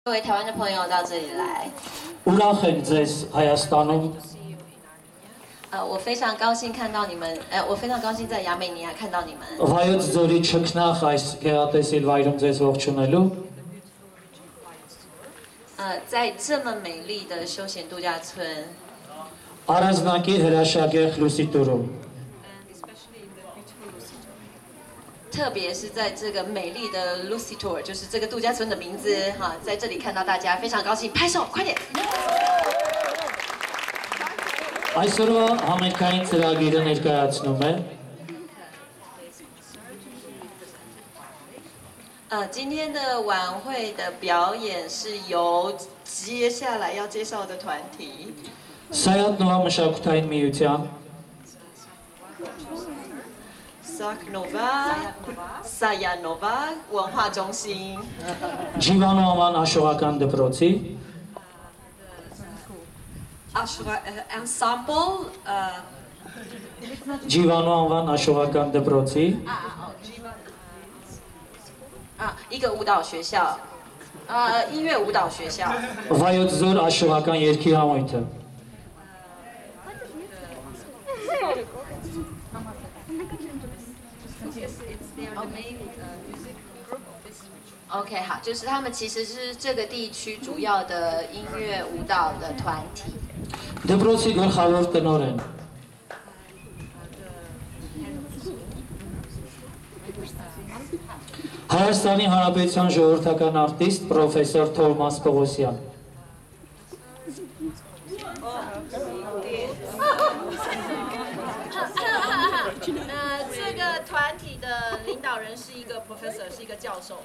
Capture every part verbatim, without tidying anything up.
各位台湾的朋友到这里来， Ուրախ ենք ձեզ Հայաստանում 呃，我非常高兴看到你们，呃，我非常高兴在亚美尼亚看到你们。 Վայոց ձորի չքնախ այս գեղատեսիլ վայրում ձեզ ողջունելու 呃，在这么美丽的休闲度假村， Առանձնակի հրաշագեղ Լուսիտուրում 特别是在这个美丽的 Lucy Tour， 就是这个度假村的名字哈，在这里看到大家，非常高兴，拍手，快点！ Այսօրվա համերգային ծրագիրը ներկայացնում է 呃，今天的晚会的表演是由接下来要介绍的团体 Սայաթ մշակութային միության Saknova Sayanova 文化中心 Ջիվանոաման աշխողական դպրոցի ensemble 呃 Ջիվանոանվան աշխողական դպրոցի 啊，一个舞蹈学校，呃，音乐舞蹈学校。 Վայոց ձոր աշխողական երգի համույթը OK， 好，就是他们其实是这个地区主要的音乐舞蹈的团体。 Դպրոցի գլխավոր տնօրեն Հայաստանի Հանրապետության ժողովրդական արտիստ պրոֆեսոր Թովմաս Պողոսյան 呃，这个团体的领导人是一个 professor， 是一个教授。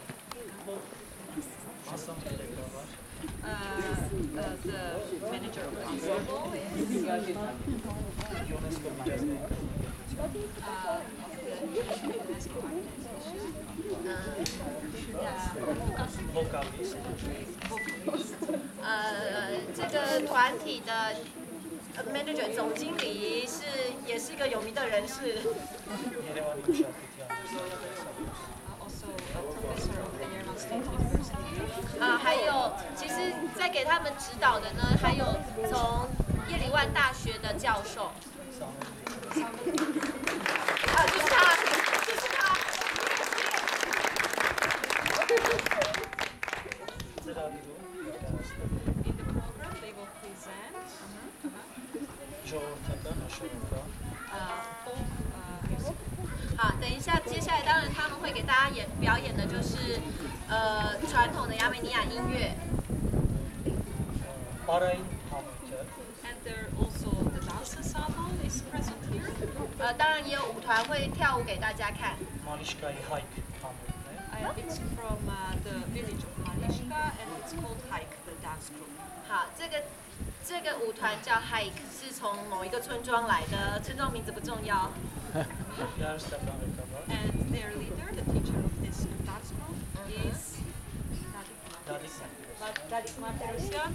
呃呃，the manager of ensemble is呃，这个团体的 manager 总经理是也是一个有名的人士。啊，还有，其实，在给他们指导的呢，还有从耶里万大学的教授。啊，就是他，就是他。 好，等一下，接下来当然他们会给大家演表演的就是呃传统的亚美尼亚音乐。And there also the dance ensemble is present here. 呃，当然也有舞团会跳舞给大家看。It's from uh, the village of Malishka and it's called Hike, the dance group. 好，这个这个舞团叫 Hike， 是从某一个村庄来的，村庄名字不重要。And their leader, the teacher of this dance group, is Dadik Martirosyan.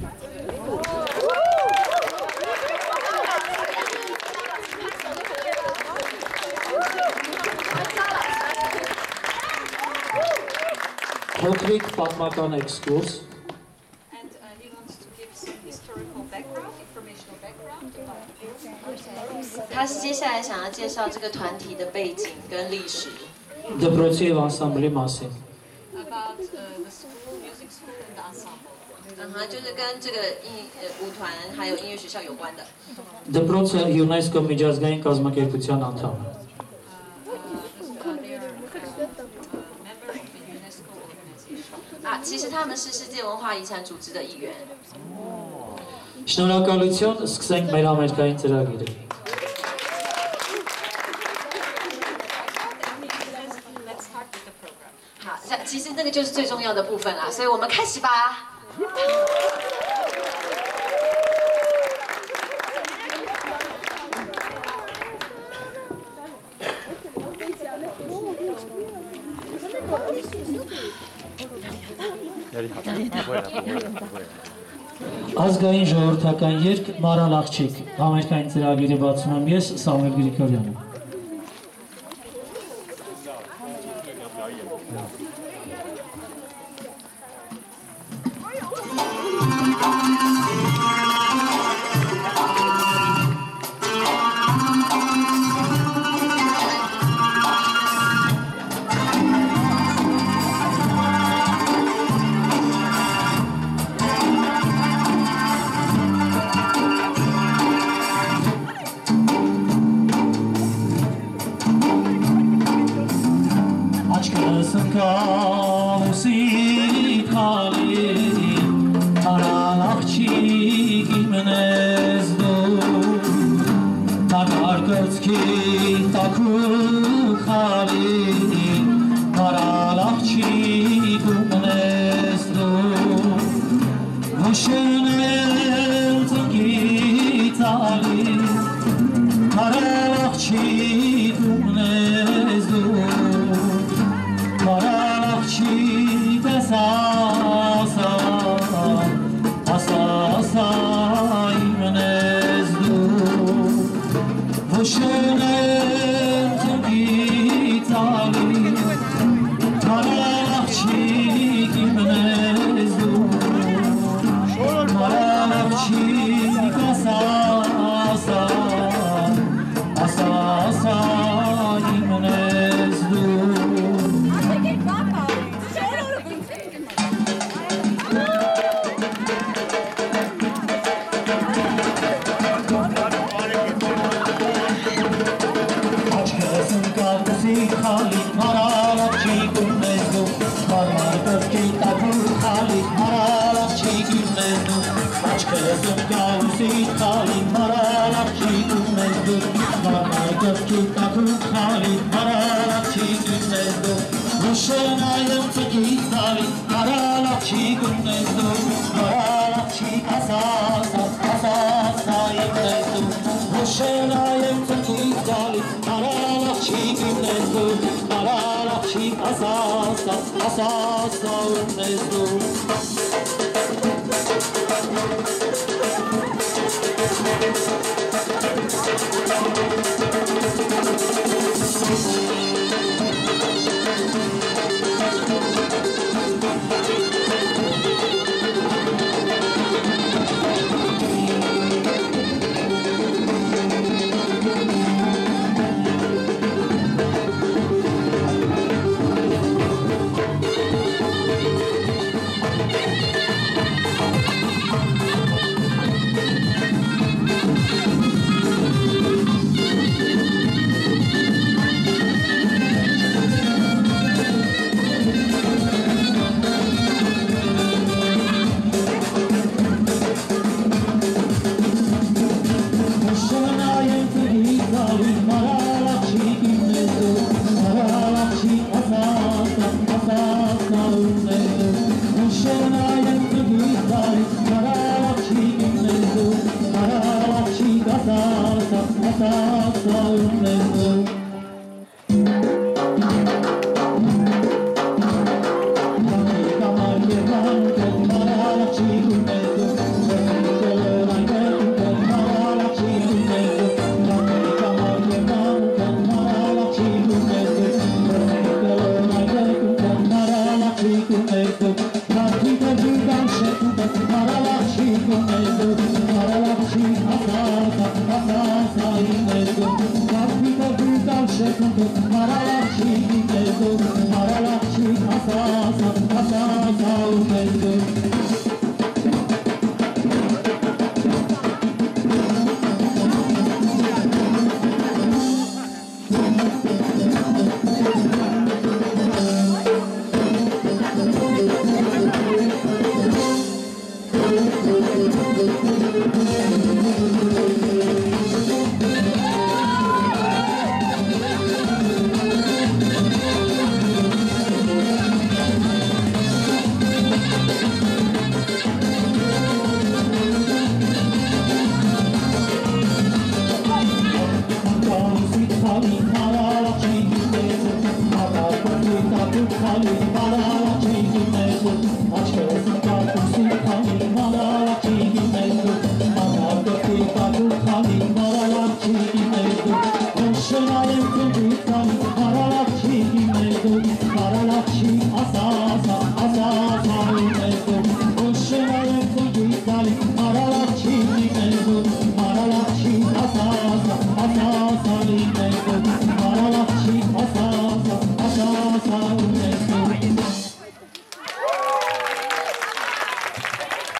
Փոքրիկ պատմական էքսկուրս And uh, he wants to give some historical background, informational background about 他接下来想要介绍这个团体的背景跟历史。 դպրոցի եւ անսամբլի մասին About uh, the school, music school and the ensemble. 嗯哼，就是跟这个音呃舞团还有音乐学校有关的。 Դպրոցը ՅՈՒՆԵՍԿՕ միջազգային կազմակերպության անդամ է 啊，其实他们是世界文化遗产组织的一员。 Շնորհակալություն, սկսենք մեր համերգային ծրագիրը 好，其实那个就是最重要的部分啦，所以我们开始吧。 Ազգային ժողովրդական երգ Մարալ աղջիկ համերգային ծրագիրը բացում եմ ես Սամվել Գրիգորյանը Thank you. իմնես դու Տանար կրծքի տակու խալի Մարալ աղջիկ իմնես դու Հուշնել ծնգի տալի Մարալ աղջիկ իմնես դու Մարալ աղջիկ ասասա Ասասա իմնես դու Հուշնել ծնգի տալի Մարալ աղջիկ իմնես դու Մարալ աղջիկ ասասա Ասասա իմնես դու Khali marala chigumezdu marmar kafki tabu khali marala chigumezdu achkezum gausi khali marala chigumezdu marmar kafki tabu khali marala chigumezdu Hushenayem tiki khali marala chigumezdu marala chig asasa asasa imezdu Hushenayem tiki khali marala chigumezdu Marala chig asasa asasa umezdu Thank you.